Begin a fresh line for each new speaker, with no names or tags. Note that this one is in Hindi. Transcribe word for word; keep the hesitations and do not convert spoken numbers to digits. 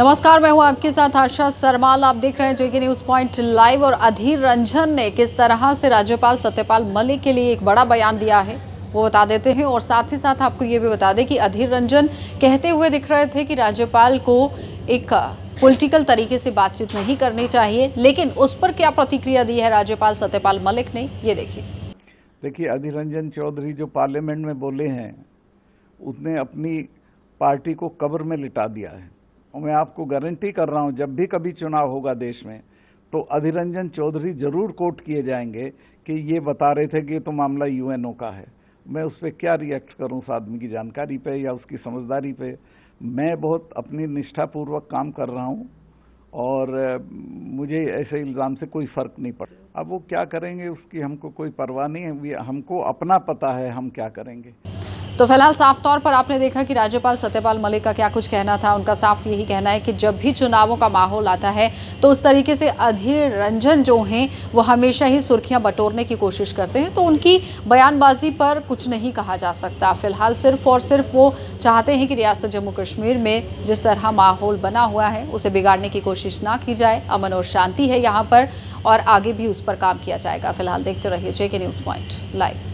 नमस्कार, मैं हूं आपके साथ आशा सरमाल। आप देख रहे हैं जेके न्यूज पॉइंट लाइव। और अधीर रंजन ने किस तरह से राज्यपाल सत्यपाल मलिक के लिए एक बड़ा बयान दिया है वो बता देते हैं। और साथ ही साथ आपको ये भी बता दें कि अधीर रंजन कहते हुए दिख रहे थे कि राज्यपाल को एक पॉलिटिकल तरीके से बातचीत नहीं करनी चाहिए, लेकिन उस पर क्या प्रतिक्रिया दी है राज्यपाल सत्यपाल मलिक ने, ये देखिए।
देखिए, अधीर रंजन चौधरी जो पार्लियामेंट में बोले हैं उसने अपनी पार्टी को कब्र में लिटा दिया है। और मैं आपको गारंटी कर रहा हूं, जब भी कभी चुनाव होगा देश में तो अधीर रंजन चौधरी जरूर कोर्ट किए जाएंगे कि ये बता रहे थे कि ये तो मामला यूएनओ का है। मैं उस पर क्या रिएक्ट करूं उस आदमी की जानकारी पे या उसकी समझदारी पे। मैं बहुत अपनी निष्ठापूर्वक काम कर रहा हूं और मुझे ऐसे इल्ज़ाम से कोई फ़र्क नहीं पड़ा। अब वो क्या करेंगे उसकी हमको कोई परवाह नहीं है, हमको अपना पता है हम क्या करेंगे।
तो फिलहाल साफ तौर पर आपने देखा कि राज्यपाल सत्यपाल मलिक का क्या कुछ कहना था। उनका साफ यही कहना है कि जब भी चुनावों का माहौल आता है तो उस तरीके से अधीर रंजन जो हैं वो हमेशा ही सुर्खियां बटोरने की कोशिश करते हैं, तो उनकी बयानबाजी पर कुछ नहीं कहा जा सकता। फिलहाल सिर्फ और सिर्फ वो चाहते हैं कि रियासत जम्मू कश्मीर में जिस तरह माहौल बना हुआ है उसे बिगाड़ने की कोशिश ना की जाए। अमन और शांति है यहाँ पर और आगे भी उस पर काम किया जाएगा। फिलहाल देखते रहिए जेके न्यूज पॉइंट लाइव।